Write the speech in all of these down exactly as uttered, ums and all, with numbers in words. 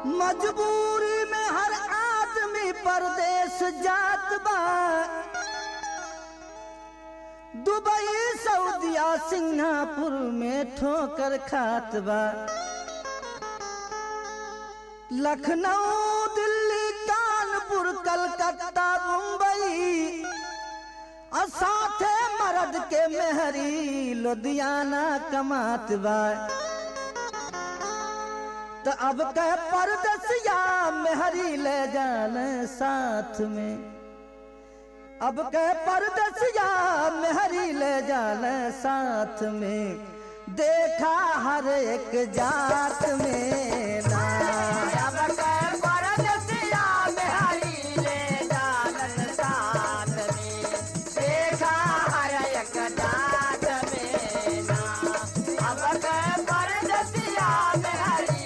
मजबूरी में हर आदमी परदेश जात बा। दुबई सऊदिया सिंगापुर में ठोकर खात बा। लखनऊ दिल्ली कानपुर कलकत्ता मुंबई और साथे मर्द के मेहरी लुधियाना कमात बा। तो अब के परदेसिया मेहरी ले जाने साथ में, अब के परदेसिया मेहरी ले जाने साथ में, देखा हर एक जात में ना। अब के परदेसिया मेहरी ले जाने साथ में, देखा हर एक जात में ना। अब के परदेसिया मेहरी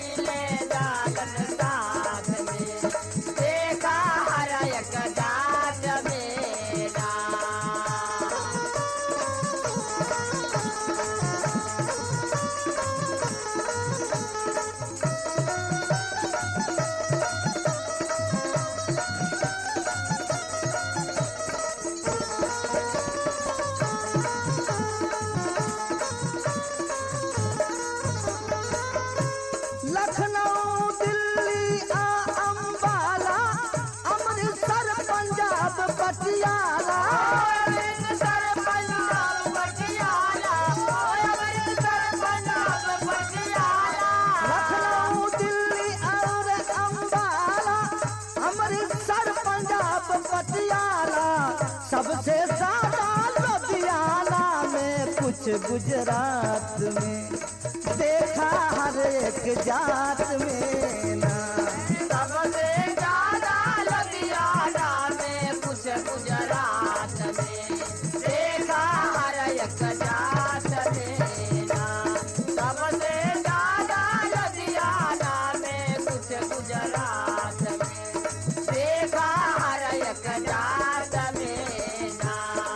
पटियाला अमृतसर पंजाब पटियाला, अमृतसर पंजाब पटियाला। लखनऊ दिल्ली और अम्बाला, अमृतसर पंजाब पटियाला। सबसे ज्यादा लुधियाना में, कुछ गुजरात में, देखा हर एक जात में ना। सबसे ज्यादा लुधियाना में, कुछ गुजरात में, देखा हर एक जात में ना। सबसे ज्यादा लुधियाना में, कुछ गुजरात में, देखा हर एक जात में ना।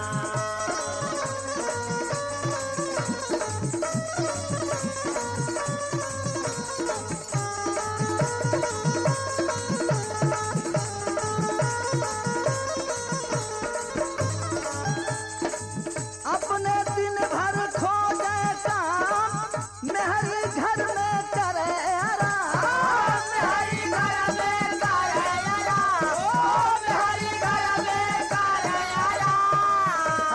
अपने दिन भर खोजे काम, मेहरी घर में करे आराम। मेहरी घर में करे आराम, मेहरी घर में करे आराम।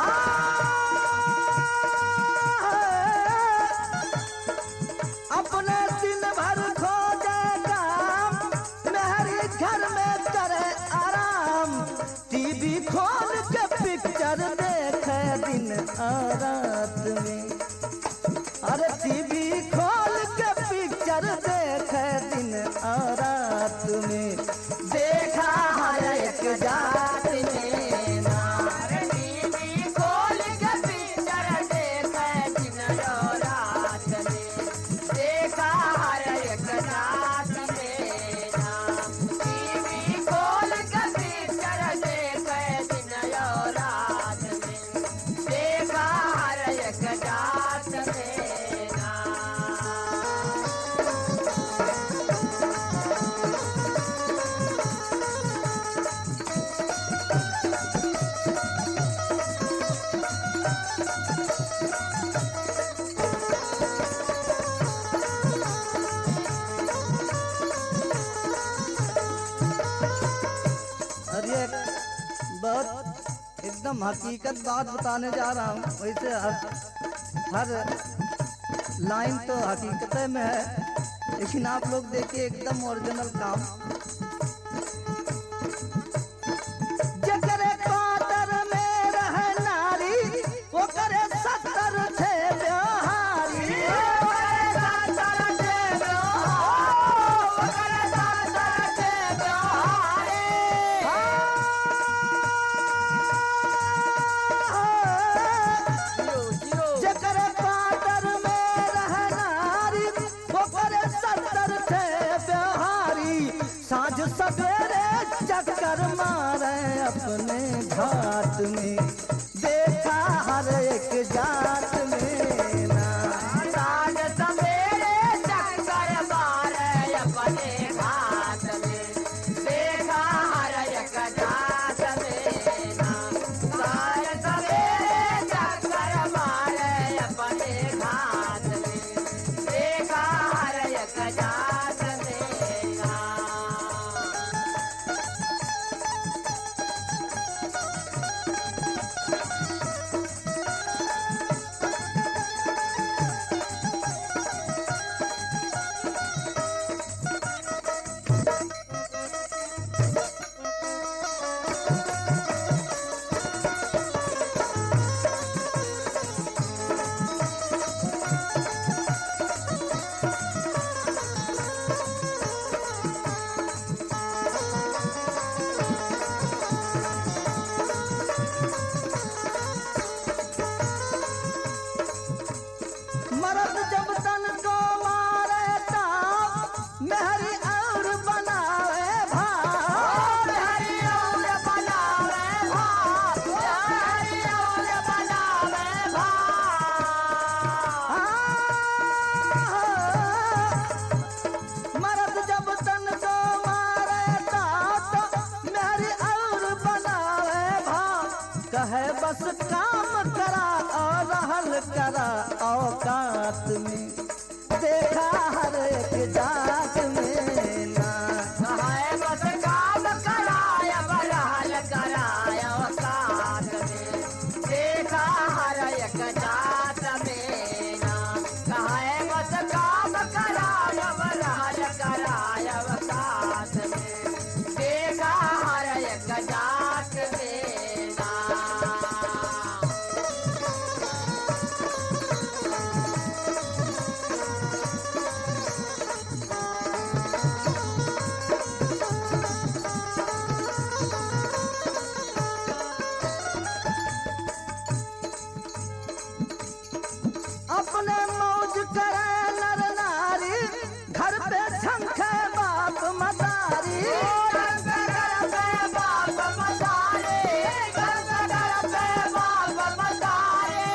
अपने दिन भर खोजे काम, मेहरी घर में करे आराम। टीवी खोल के पिक्चर देखे दिन और रात में, अरे टीवी खोल के पिक्चर देखे दिन और रात में, देखा हर एक जात में ना। टीवी खोल के पिक्चर देखे दिन और रात में, देखा हर एक जात में ना। टीवी खोल के पिक्चर देखे दिन और रात में, देखा हर एक जात में ना। और ये बहुत एकदम हकीकत बात बताने जा रहा हूँ। वैसे हर हर लाइन तो हकीकत में है, लेकिन आप लोग देखिए एकदम ओरिजिनल काम। जकरे क्वार्टर में रहे नारी, वो करे सत्तर थे व्यवहारी। जकरे क्वार्टर में रहे नारी, वो करे सत्तर थे व्यवहारी। साँझ सवेरे चक्कर मारे अपने घाट में, देखा हर एक जात में ना। साँझ सवेरे चक्कर मारे अपने घाट करा औकात में, देखा हर एक जात में ना। कहाए बस काम कराय बरहल कराय औकात में, देखा हर एक जात में ना। कहाए बस काम कराय बरहल कराय औकात में, देखा हर एक जात में ना। अपने मौज करे नर नारी, घर पे झंखे बाप मदारी। घर पे घर पे बाप मदारे, घर पे घर पे बाप मदारे।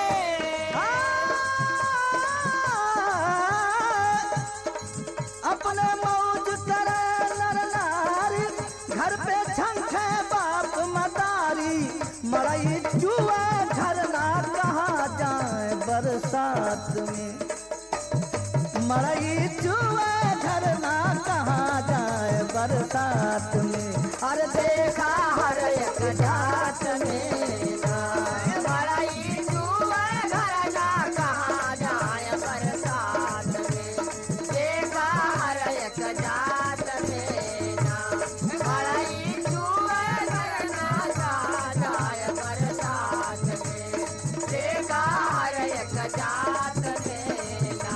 अपने मौज करे नर नारी, घर पे झंखे बाप मदारी। मड़ई जुआ झरना कहाँ जाए बरसात में, मड़ई जुआ झरना कहाँ जाए बरसात में। अरे देखा हर एक जात में ना, बड़ाई जुआ घरना कहाँ जाए बरसात में, देखा हर एक जात में ना। बड़ाई जुआ घरना कहाँ जाए बरसात में, देखा हर एक जात में ना।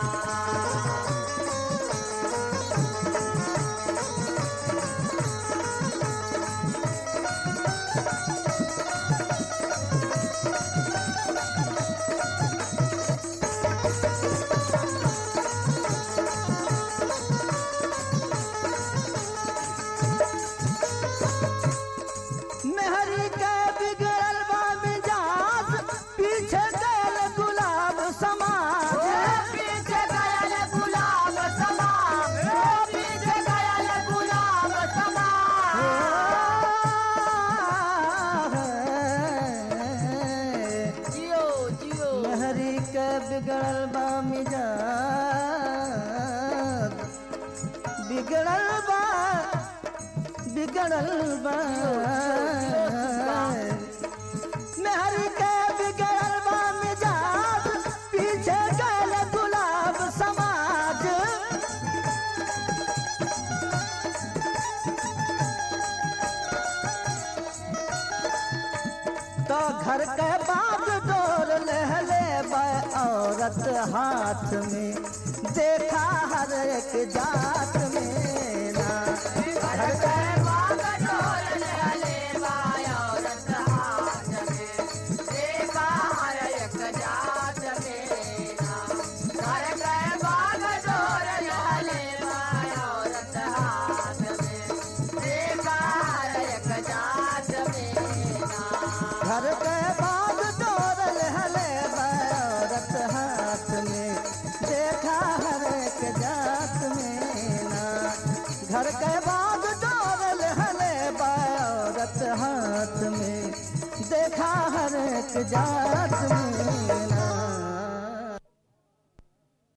मेहरी के बिगड़ल बा मिजाज, पीछे गयल गुलाब समाज। पीछे गयल गुलाब समाज, पीछे गयल गुलाब समाज। जियो जियो मेहरी के बिगड़ल बा मिजाज, बिगड़ल बा बिगड़ल बा मेहरी के बिगड़ल बा मिजाज, पीछे गयल गुलाब समाज। तो घर के बाग डोर लहले बा औरत हाथ में, देखा हर एक जात में ना। घर के बाग डोर लहले बा औरत हाथ में, देखा हर एक जात में ना। घर के बाग डोर लहले बा औरत हाथ में, देखा हर एक जात में ना। घर के बाग डोर लहले बा औरत हाथ में, देखा हर एक जात में ना। घर के बाग डोर लहले बा औरत हाथ में, देखा हर एक जात में ना।